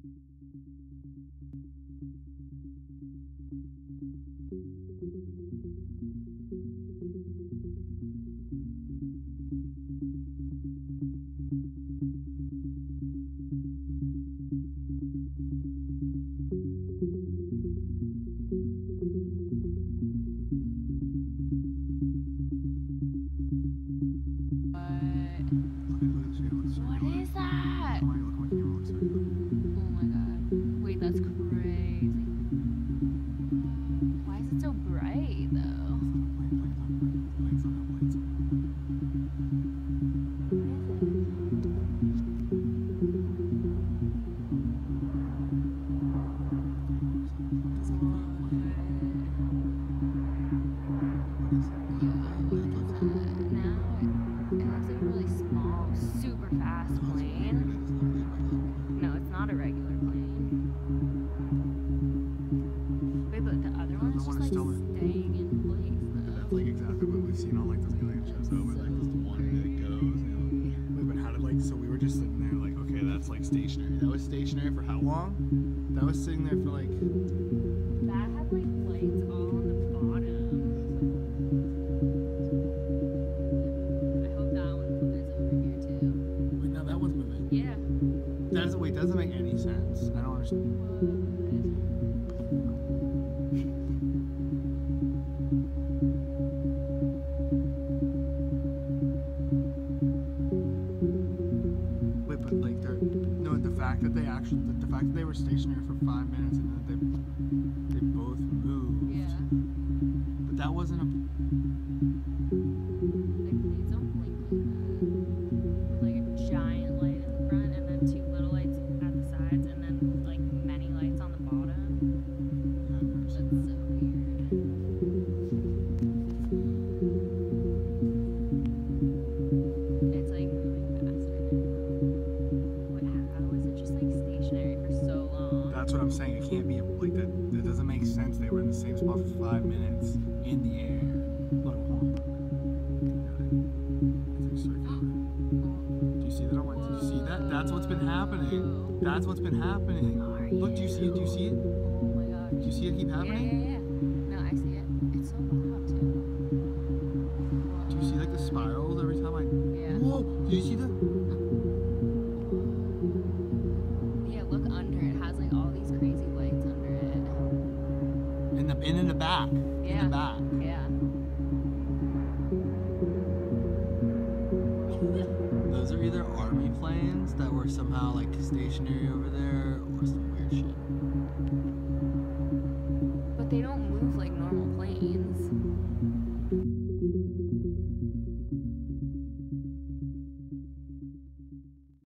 What is that? Oh my god. Wait, that's crazy. Why is it so bright though? Super fast plane. No, it's not a regular plane. Wait, but the other one's just like staying in place though. That's like exactly what we've seen on like those alien shows though, where like this one that goes, you know. Wait, but how did like, so we were just sitting there like, okay, that's like stationary. That was stationary for how long? That was sitting there for like... That had like lights all on the bottom. Yeah. That doesn't, wait, doesn't make any sense. I don't understand. Wait, but like they're, no, the fact that they actually, the fact that they were stationary for 5 minutes and then they both moved. Yeah. But that wasn't a... Like please don't blink like that. Like a giant light in the front and then two little lights at the sides and then like many lights on the bottom. That's so weird. It's like moving faster now. Wait, how is it just like stationary for so long? That's what I'm saying. It can't be like that. That doesn't make sense. They were in the same spot for 5 minutes in the air. Look, hold on. It's like circular. Do you see that? Do you see that? That's what's been happening. That's what's been happening. Look, do you see it? Do you see it? Oh my god. Do you see it keep happening? Yeah. No, I see it. It's so loud too. Do you see like the spirals every time I... Yeah. Whoa! Do you see that? Yeah, look under. It has like all these crazy lights under it. In the back. Yeah. In the back. Yeah. Those are either army planes that were somehow like stationary over there,